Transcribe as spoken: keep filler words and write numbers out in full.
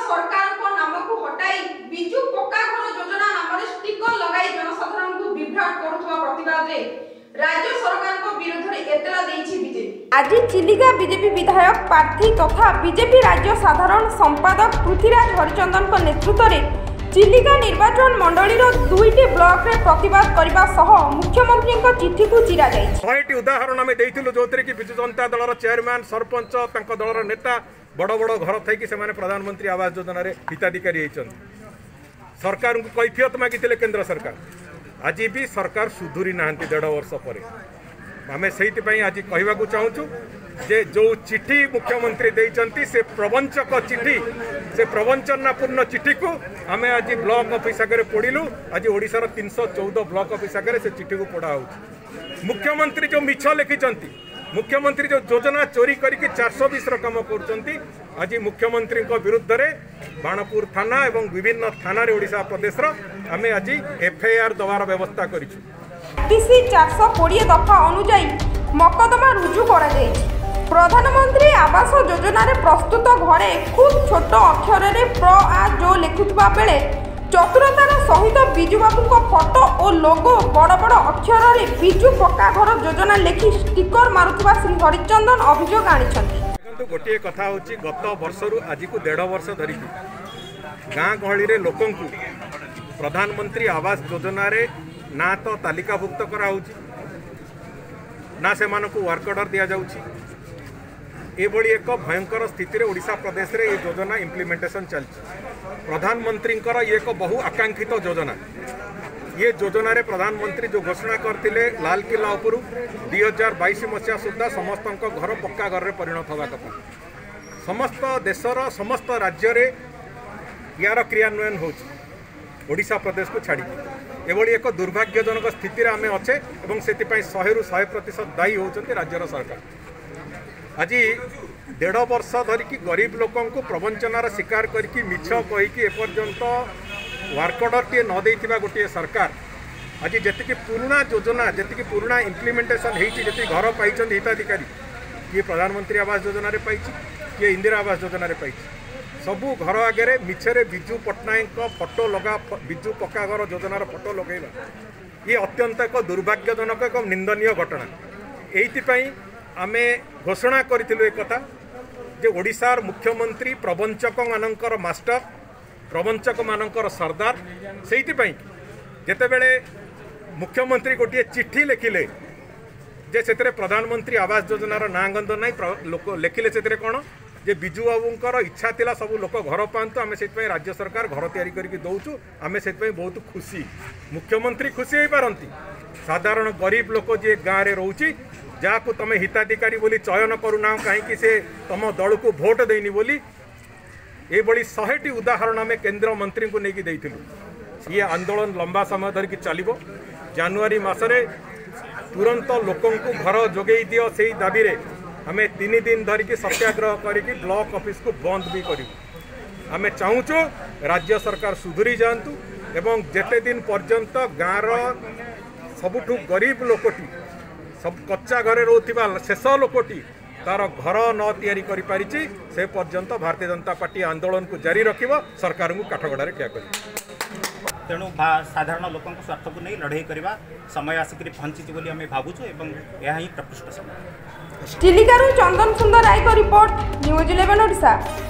सरकार को नाम को हटाई बिजू पक्का घर योजना नाम स्टिकर लगाई जनसाधारण को विभ्राट करुवा प्रतिवाद रे राज्य सरकार को विरोध रे एतला देछि बीजेपी। आज चिलिका बीजेपी विधायक प्रार्थी तथा बीजेपी राज्य साधारण संपादक पृथ्वीराज हरिचंदन को नेतृत्व रे चिलिका निर्वाचन मंडली दुईटी ब्लॉक रे प्रतिवाद करबा सह मुख्यमंत्री को चिट्ठी को चिरा जाय। छयटी उदाहरण आम देइथिलु जोतरे कि बिजु जनता दलर चेयरमैन सरपंच तांको दलर नेता बड़ बड़ घर थई कि सेमाने प्रधानमंत्री आवास योजना रे हिताधिकारी होइछन। सरकार को कैफियत मागिथिले केंद्र सरकार, आज भी सरकार सुधुरी नाहंती डेढ़ वर्ष पर। आम से आज कहवाक चाहूँ जे जो चिठी मुख्यमंत्री देइचंती से प्रवंचक चिठी से प्रवंचनापूर्ण चिठी को आम आज ब्लॉक ऑफिस आगे पढ़िलु। आज ओडिशार तीन सौ चौदह ब्लॉक ऑफिस आगे से चिठी को पढ़ा हो। मुख्यमंत्री जो मिछ लिखिंट, मुख्यमंत्री जो योजना चोरी करके चार सौ बीस रकम कर आज मुख्यमंत्री विरुद्ध रे बाणपुर थाना एवं विभिन्न थाना ओडिशा प्रदेश आम आज एफआईआर दवार व्यवस्था करिछु। आरटीसी चार सौ बीस दफा अनुଯାୟୀ मकदमा रुजु करा जायछि। प्रधानमंत्री आवास योजना रे प्रस्तुत घरे खूब छोट अक्षर रे प्र आ जो लिखुवा बेले चतुरतार सहित बिजू बाबू को फोटो और लोगो बड़ बड़ अक्षर रे बिजू पक्का घर योजना लिखि स्टिकर मारुवा श्री हरिचंदन अभियोग आनिछन्ति। देखंतु गोटे कथा होछि गत वर्षरु आज को डेढ़ वर्ष धरि गाँ गहली रे लोकन को प्रधानमंत्री आवास योजना रे ना तो तालिकाभुक्त करा होछि ना से मानको वर्क ऑर्डर दिया जाउछि। एभली एक भयंकर स्थिति रे ओडिशा प्रदेश रे ये योजना इम्प्लीमेंटेशन चलछि। प्रधानमंत्री ये एक बहु आकांक्षित योजना, ये योजना रे प्रधानमंत्री जो घोषणा करथिले लाल किला उपरु दुई हजार बाईस मसीहा सुधा समस्त घर पक्का घर रे परिणत होगा कथा। समस्त देशर समस्त राज्य रे यार क्रियान्वयन होछि, ओडिशा प्रदेश को छाड़ी एभली एक दुर्भाग्यजनक स्थिति रे आमे अच्छे एवं सेतिपई सौ रु सौ प्रतिशत दायी होउछन्ति राज्यर सरकार। आज डेढ़ वर्ष धरिकी गरीब लोकों को प्रवंचनार शिकार करके मिछ कहीकि एपर्यंत वर्क ऑर्डर टे न देइथिबा गोटे सरकार आज जेतिकी पुराना योजना जेतिकी पुराना इम्प्लीमेंटेशन होती जी घर पाई हिताधिकारी किए प्रधानमंत्री आवास योजना रे पाई किए इंदिरा आवास योजना रे पाई सबू घर आगे मिछरे बिजू पट्टनायक फोटो लगा बिजू पक्का घर योजनार फोटो लगेगा ये अत्यंत एक दुर्भाग्यजनक एक निंदनीय घटना। एइथिपई आमे घोषणा करिथिलु एक कथा जे ओडिशार मुख्यमंत्री प्रवंचक मानकर मास्टर प्रवंचक मानकर सरदार। सेइथिपई जेतेबेले मुख्यमंत्री गोटे चिट्ठी लिखिले जे सेतरे प्रधानमंत्री आवास योजनार ना गंध नहीं लोक लिखिले सेतरे कौन जे बिजू बाबूंकर इच्छा थिला सब लोक घर पातु आम से राज्य सरकार घर तैयारी करके दौचु आम से बहुत खुशी। मुख्यमंत्री खुशी हो पारती, साधारण गरीब लोक जे गाँव में रोची जहाँ तुम हिताधिकारी बोली चयन करूना कहीं से तुम दल को भोट देनी बोली ये शहेटी उदाहरण आम केंद्र मंत्री को लेकिन देइथिलु। ये आंदोलन लंबा समय धरिकी चलिबो। जनवरी मासरे तुरंत लोकों को घर जोगई दियो से दाबी रे आम तीन दिन धरिकी सत्याग्रह करके ब्लॉक ऑफिस को बंद भी करूँ। आम चाहूँ राज्य सरकार सुधुरी जातु एवं जेते दिन पर्यंत गाँव सबुठु गरीब लोकटी सब कच्चा घरे रोथिबा शेष लोकटी तार घर न तैयारी करि पारिछि से पर्यंत भारतीय जनता पार्टी आंदोलन को जारी रखिबो, सरकार को काठगड़ारे ठिया करिबो। तेणु साधारण लोकों स्वार्थ को नहीं लड़ाई करवा समय आसिक पहुंची बोली आम भावुँ एवं यह ही प्रकृष्ट समय। चिलिका चंदन सुंदर राय को रिपोर्ट न्यूज इलेवन ओडिशा।